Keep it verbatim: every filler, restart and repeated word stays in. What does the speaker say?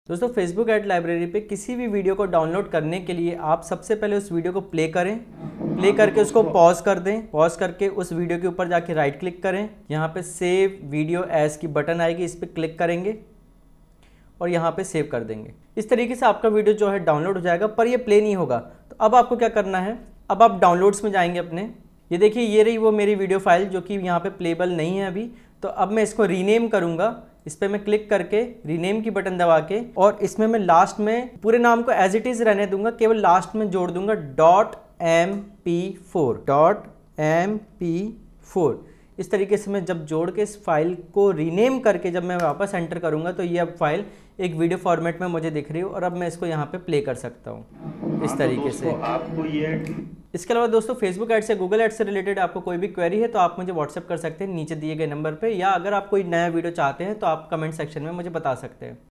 दोस्तों Facebook add library पे किसी भी वीडियो को डाउनलोड करने के लिए आप सबसे पहले उस वीडियो को प्ले करें, प्ले करके उसको पॉज कर दें, पॉज करके उस वीडियो के ऊपर जाके राइट क्लिक करें, यहाँ पे सेव वीडियो एज की बटन आएगी, इस पर क्लिक करेंगे और यहाँ पे सेव कर देंगे। इस तरीके से आपका वीडियो जो है डाउनलोड हो जाएगा, पर ये प्ले नहीं होगा। तो अब आपको क्या करना है, अब आप डाउनलोड्स में जाएंगे अपने, ये देखिए ये रही वो मेरी वीडियो फाइल जो कि यहाँ पे प्लेबल नहीं है अभी। तो अब मैं इसको रीनेम करूँगा, इस पर मैं क्लिक करके रीनेम की बटन दबा के, और इसमें मैं लास्ट में पूरे नाम को एज इट इज़ रहने दूंगा, केवल लास्ट में जोड़ दूंगा dot M P four dot M P four. इस तरीके से मैं जब जोड़ के इस फाइल को रीनेम करके जब मैं वापस एंटर करूंगा तो ये अब फाइल एक वीडियो फॉर्मेट में मुझे दिख रही हो और अब मैं इसको यहाँ पे प्ले कर सकता हूँ इस तरीके से। आपको ये इसके अलावा दोस्तों फेसबुक ऐड से, गूगल ऐड से रिलेटेड आपको कोई भी क्वेरी है तो आप मुझे व्हाट्सएप कर सकते हैं नीचे दिए गए नंबर पे, या अगर आप कोई नया वीडियो चाहते हैं तो आप कमेंट सेक्शन में मुझे बता सकते हैं।